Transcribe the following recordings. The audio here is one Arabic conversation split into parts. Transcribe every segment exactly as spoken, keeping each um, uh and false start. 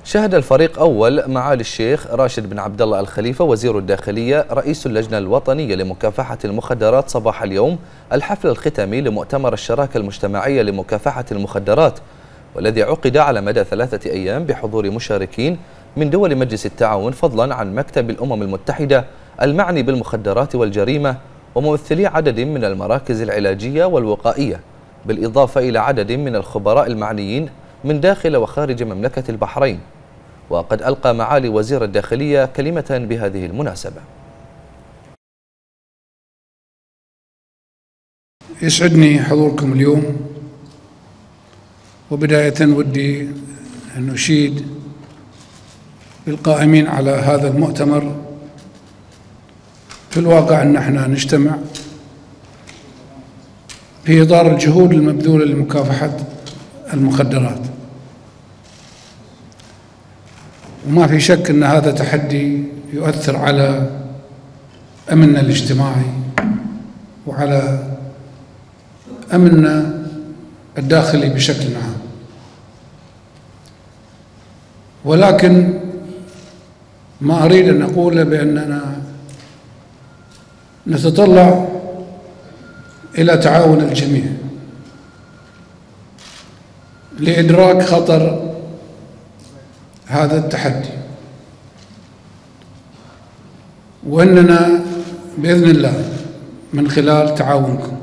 شهد الفريق أول معالي الشيخ راشد بن عبد الله الخليفة وزير الداخلية رئيس اللجنة الوطنية لمكافحة المخدرات صباح اليوم الحفل الختامي لمؤتمر الشراكة المجتمعية لمكافحة المخدرات، والذي عقد على مدى ثلاثة أيام بحضور مشاركين من دول مجلس التعاون، فضلا عن مكتب الأمم المتحدة المعني بالمخدرات والجريمة وممثلي عدد من المراكز العلاجية والوقائية، بالإضافة إلى عدد من الخبراء المعنيين من داخل وخارج مملكة البحرين. وقد ألقى معالي وزير الداخلية كلمة بهذه المناسبة. يسعدني حضوركم اليوم، وبداية ودي أن أشيد بالقائمين على هذا المؤتمر. في الواقع أن احنا نجتمع في إطار الجهود المبذولة لمكافحة المخدرات، وما في شك أن هذا تحدي يؤثر على أمننا الاجتماعي وعلى أمننا الداخلي بشكل عام. ولكن ما أريد أن أقوله بأننا نتطلع إلى تعاون الجميع لإدراك خطر هذا التحدي، وأننا بإذن الله من خلال تعاونكم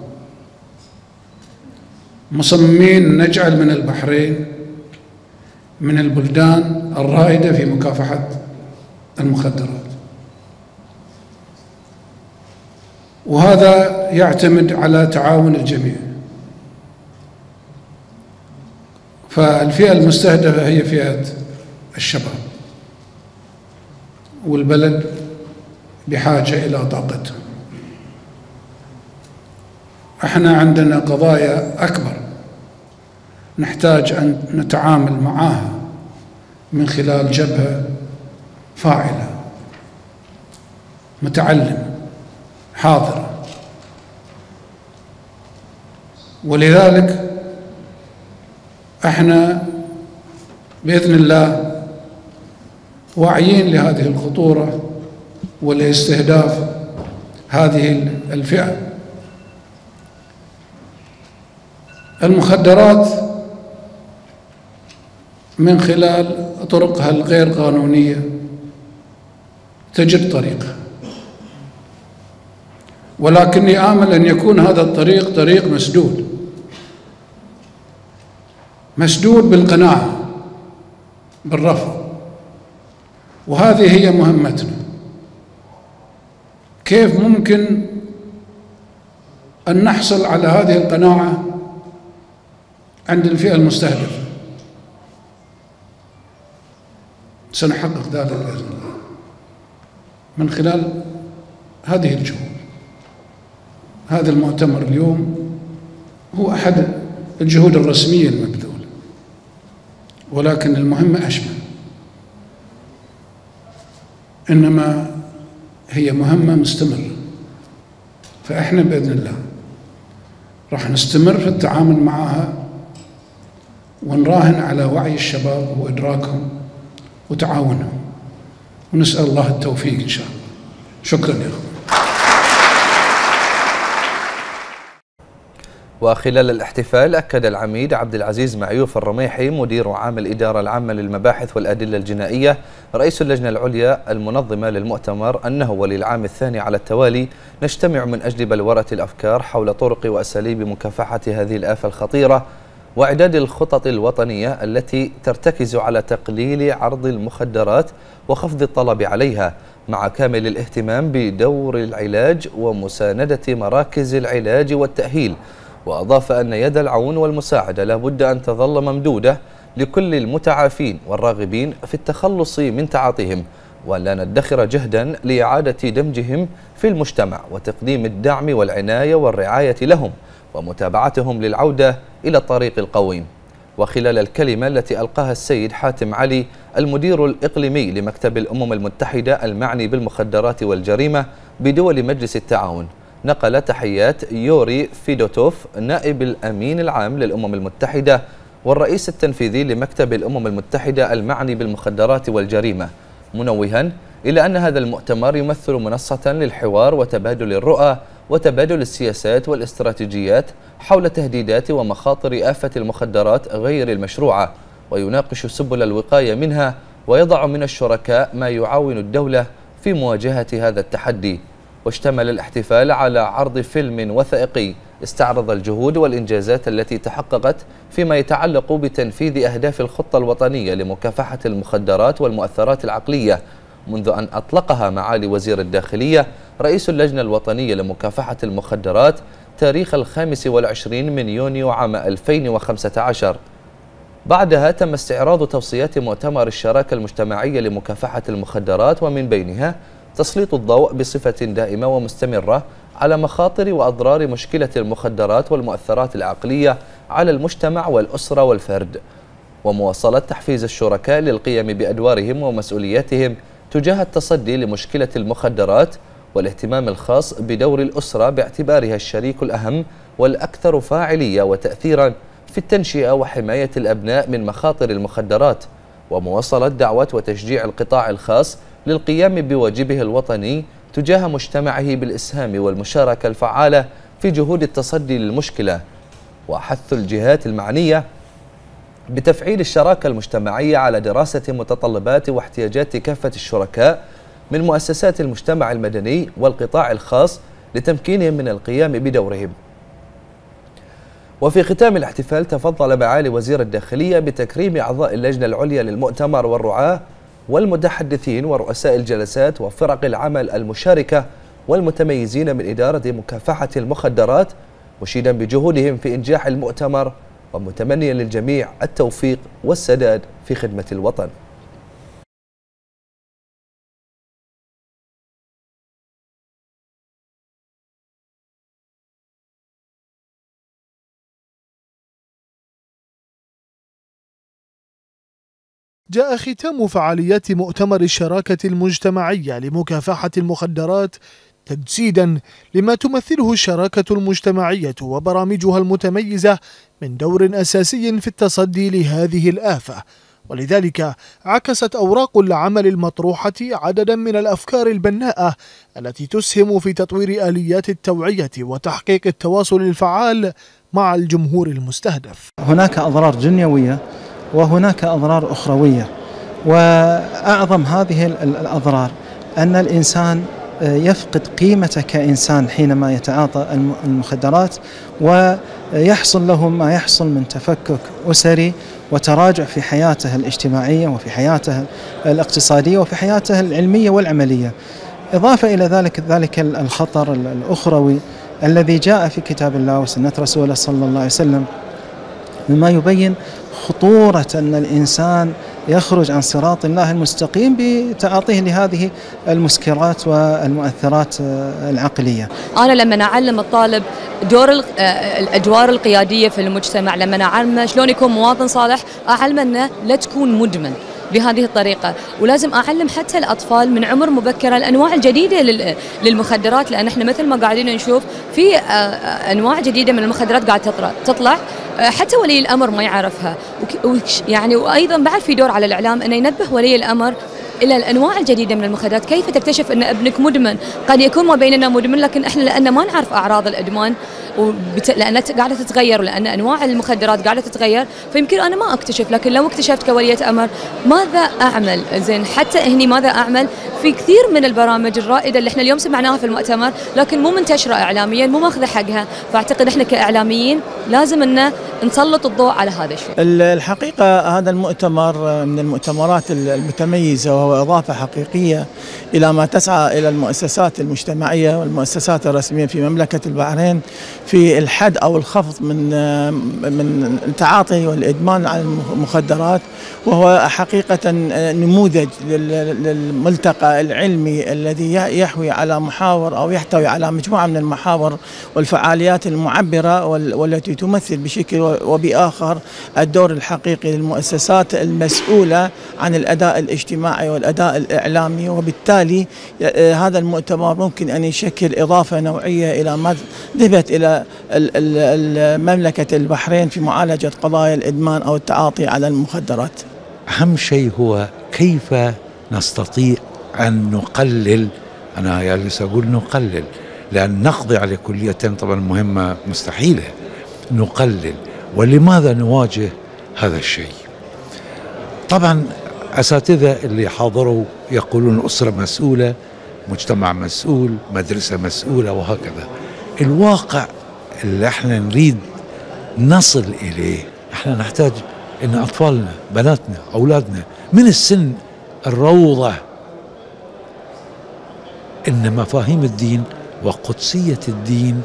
مصممين نجعل من البحرين من البلدان الرائدة في مكافحة المخدرات، وهذا يعتمد على تعاون الجميع. فالفئة المستهدفة هي فئة الشباب، والبلد بحاجة إلى طاقتهم. احنا عندنا قضايا أكبر نحتاج أن نتعامل معها من خلال جبهة فاعلة متعلمة حاضرة، ولذلك احنا بإذن الله واعيين لهذه الخطورة ولاستهداف هذه الفئة. المخدرات من خلال طرقها الغير قانونية تجد طريقها، ولكني آمل أن يكون هذا الطريق طريق مسدود مسدود بالقناعة بالرفض، وهذه هي مهمتنا. كيف ممكن أن نحصل على هذه القناعة عند الفئة المستهدفة؟ سنحقق ذلك بإذن الله من خلال هذه الجهود. هذا المؤتمر اليوم هو أحد الجهود الرسمية المبذولة، ولكن المهمة أشمل، إنما هي مهمة مستمرة. فإحنا بإذن الله راح نستمر في التعامل معها، ونراهن على وعي الشباب وإدراكهم وتعاونهم، ونسأل الله التوفيق إن شاء الله. شكرا يا أخوان. وخلال الاحتفال أكد العميد عبد العزيز معيوف الرميحي مدير عام الإدارة العامة للمباحث والأدلة الجنائية رئيس اللجنة العليا المنظمة للمؤتمر أنه وللعام الثاني على التوالي نجتمع من أجل بلورة الأفكار حول طرق وأساليب مكافحة هذه الآفة الخطيرة، وإعداد الخطط الوطنية التي ترتكز على تقليل عرض المخدرات وخفض الطلب عليها، مع كامل الاهتمام بدور العلاج ومساندة مراكز العلاج والتأهيل. وأضاف أن يد العون والمساعدة لا بد أن تظل ممدودة لكل المتعافين والراغبين في التخلص من تعاطيهم، وأن لا ندخر جهدا لإعادة دمجهم في المجتمع وتقديم الدعم والعناية والرعاية لهم ومتابعتهم للعودة إلى الطريق القويم. وخلال الكلمة التي ألقاها السيد حاتم علي المدير الإقليمي لمكتب الأمم المتحدة المعني بالمخدرات والجريمة بدول مجلس التعاون، نقل تحيات يوري فيدوتوف نائب الأمين العام للأمم المتحدة والرئيس التنفيذي لمكتب الأمم المتحدة المعني بالمخدرات والجريمة، منوها إلى أن هذا المؤتمر يمثل منصة للحوار وتبادل الرؤى وتبادل السياسات والاستراتيجيات حول تهديدات ومخاطر آفة المخدرات غير المشروعة، ويناقش سبل الوقاية منها ويضع من الشركاء ما يعاون الدولة في مواجهة هذا التحدي. واشتمل الاحتفال على عرض فيلم وثائقي استعرض الجهود والإنجازات التي تحققت فيما يتعلق بتنفيذ أهداف الخطة الوطنية لمكافحة المخدرات والمؤثرات العقلية، منذ أن أطلقها معالي وزير الداخلية رئيس اللجنة الوطنية لمكافحة المخدرات تاريخ الخامس والعشرين من يونيو عام ألفين وخمسة عشر. بعدها تم استعراض توصيات مؤتمر الشراكة المجتمعية لمكافحة المخدرات، ومن بينها تسليط الضوء بصفة دائمة ومستمرة على مخاطر وأضرار مشكلة المخدرات والمؤثرات العقلية على المجتمع والأسرة والفرد، ومواصلة تحفيز الشركاء للقيام بأدوارهم ومسؤولياتهم تجاه التصدي لمشكلة المخدرات، والاهتمام الخاص بدور الأسرة باعتبارها الشريك الأهم والأكثر فاعلية وتأثيرا في التنشئة وحماية الأبناء من مخاطر المخدرات، ومواصلة دعوة وتشجيع القطاع الخاص للقيام بواجبه الوطني تجاه مجتمعه بالإسهام والمشاركة الفعالة في جهود التصدي للمشكلة، وحث الجهات المعنية بتفعيل الشراكة المجتمعية على دراسة متطلبات واحتياجات كافة الشركاء من مؤسسات المجتمع المدني والقطاع الخاص لتمكينهم من القيام بدورهم. وفي ختام الاحتفال تفضل معالي وزير الداخلية بتكريم أعضاء اللجنة العليا للمؤتمر والرعاة والمتحدثين ورؤساء الجلسات وفرق العمل المشاركة والمتميزين من إدارة مكافحة المخدرات، مشيدا بجهودهم في إنجاح المؤتمر ومتمنيا للجميع التوفيق والسداد في خدمة الوطن. جاء ختام فعاليات مؤتمر الشراكة المجتمعية لمكافحة المخدرات تجسيدا لما تمثله الشراكة المجتمعية وبرامجها المتميزة من دور أساسي في التصدي لهذه الآفة، ولذلك عكست أوراق العمل المطروحة عددا من الأفكار البناءة التي تسهم في تطوير آليات التوعية وتحقيق التواصل الفعال مع الجمهور المستهدف. هناك أضرار جنيوية وهناك أضرار أخروية، وأعظم هذه الأضرار أن الإنسان يفقد قيمته كإنسان حينما يتعاطى المخدرات، ويحصل له ما يحصل من تفكك أسري وتراجع في حياته الاجتماعية وفي حياته الاقتصادية وفي حياته العلمية والعملية. إضافة إلى ذلك ذلك الخطر الأخروي الذي جاء في كتاب الله وسنة رسوله صلى الله عليه وسلم، مما يبين خطورة أن الإنسان يخرج عن صراط الله المستقيم بتعاطيه لهذه المسكرات والمؤثرات العقلية. أنا لما أعلم الطالب دور الأدوار القيادية في المجتمع، لما أعلمه شلون يكون مواطن صالح، أعلمه أنه لا تكون مدمن بهذه الطريقة، ولازم أعلم حتى الأطفال من عمر مبكرة الأنواع الجديدة للمخدرات، لأن احنا مثل ما قاعدين نشوف في أنواع جديدة من المخدرات قاعد تطلع حتى ولي الأمر ما يعرفها، يعني وأيضا بعد في دور على الإعلام أنه ينبه ولي الأمر إلى الأنواع الجديدة من المخدرات. كيف تكتشف أن ابنك مدمن؟ قد يكون ما بيننا مدمن، لكن احنا لأن ما نعرف أعراض الإدمان وبت... لأنها قاعدة تتغير، ولأن أنواع المخدرات قاعدة تتغير، فيمكن أنا ما أكتشف. لكن لو اكتشفت كولية أمر ماذا أعمل؟ زين حتى هني ماذا أعمل؟ في كثير من البرامج الرائدة اللي احنا اليوم سمعناها في المؤتمر لكن مو منتشرة إعلاميا، مو ماخذة حقها، فأعتقد احنا كإعلاميين لازم أن نسلط الضوء على هذا الشيء. الحقيقة هذا المؤتمر من المؤتمرات المتميزة، وهو إضافة حقيقية إلى ما تسعى إلى المؤسسات المجتمعية والمؤسسات الرسمية في مملكة البحرين في الحد أو الخفض من من التعاطي والإدمان على المخدرات، وهو حقيقة نموذج للملتقى العلمي الذي يحوي على محاور أو يحتوي على مجموعة من المحاور والفعاليات المعبرة والتي تمثل بشكل وبآخر الدور الحقيقي للمؤسسات المسؤولة عن الأداء الاجتماعي والأداء الإعلامي، وبالتالي هذا المؤتمر ممكن أن يشكل إضافة نوعية إلى ما ذهبت إلى مملكة البحرين في معالجة قضايا الإدمان أو التعاطي على المخدرات. أهم شيء هو كيف نستطيع أن نقلل، أنا يعني سأقول نقلل لأن نقضي على كلية طبعا مهمة مستحيلة، نقلل. ولماذا نواجه هذا الشيء؟ طبعا أساتذة اللي حاضروا يقولون الأسرة مسؤولة، مجتمع مسؤول، مدرسة مسؤولة، وهكذا. الواقع اللي احنا نريد نصل إليه، احنا نحتاج ان أطفالنا، بناتنا، أولادنا من السن الروضة ان مفاهيم الدين وقدسية الدين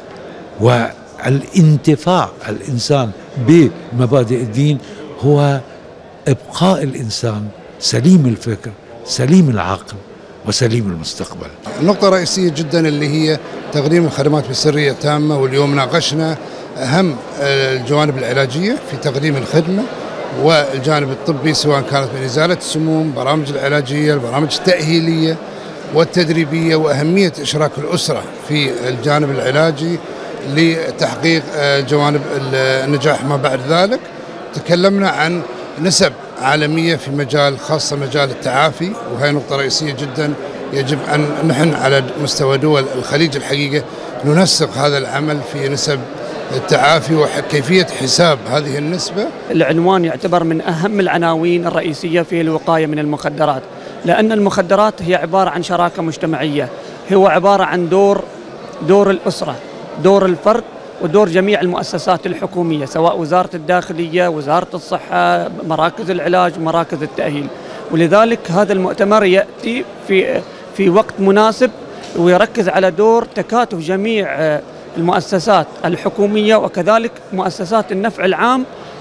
والانتفاع الإنسان بمبادئ الدين هو إبقاء الإنسان سليم الفكر، سليم العقل، وسليم المستقبل. النقطة الرئيسية جدا اللي هي تقديم الخدمات بسرية تامة، واليوم ناقشنا أهم الجوانب العلاجية في تقديم الخدمة والجانب الطبي، سواء كانت من إزالة السموم، برامج العلاجية، البرامج التأهيلية والتدريبية، وأهمية إشراك الأسرة في الجانب العلاجي لتحقيق جوانب النجاح ما بعد ذلك. تكلمنا عن نسب عالمية في مجال، خاصة مجال التعافي، وهي نقطة رئيسية جدا يجب أن نحن على مستوى دول الخليج الحقيقة ننسق هذا العمل في نسب التعافي وكيفية حساب هذه النسبة. العنوان يعتبر من أهم العناوين الرئيسية في الوقاية من المخدرات، لأن المخدرات هي عبارة عن شراكة مجتمعية، هو عبارة عن دور دور الأسرة، دور الفرد، ودور جميع المؤسسات الحكومية، سواء وزارة الداخلية، وزارة الصحة، مراكز العلاج، مراكز التأهيل. ولذلك هذا المؤتمر يأتي في في وقت مناسب، ويركز على دور تكاتف جميع المؤسسات الحكومية وكذلك مؤسسات النفع العام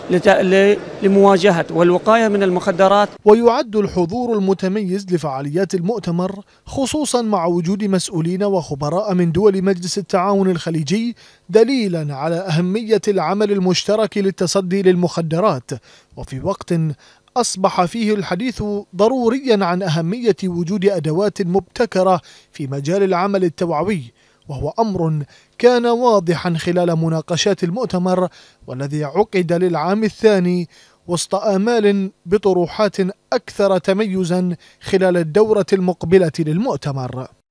لمواجهة والوقاية من المخدرات. ويعد الحضور المتميز لفعاليات المؤتمر، خصوصا مع وجود مسؤولين وخبراء من دول مجلس التعاون الخليجي، دليلا على أهمية العمل المشترك للتصدي للمخدرات، وفي وقت أصبح فيه الحديث ضروريا عن أهمية وجود أدوات مبتكرة في مجال العمل التوعوي، وهو أمر كان واضحا خلال مناقشات المؤتمر، والذي عقد للعام الثاني وسط آمال بطروحات أكثر تميزا خلال الدورة المقبلة للمؤتمر.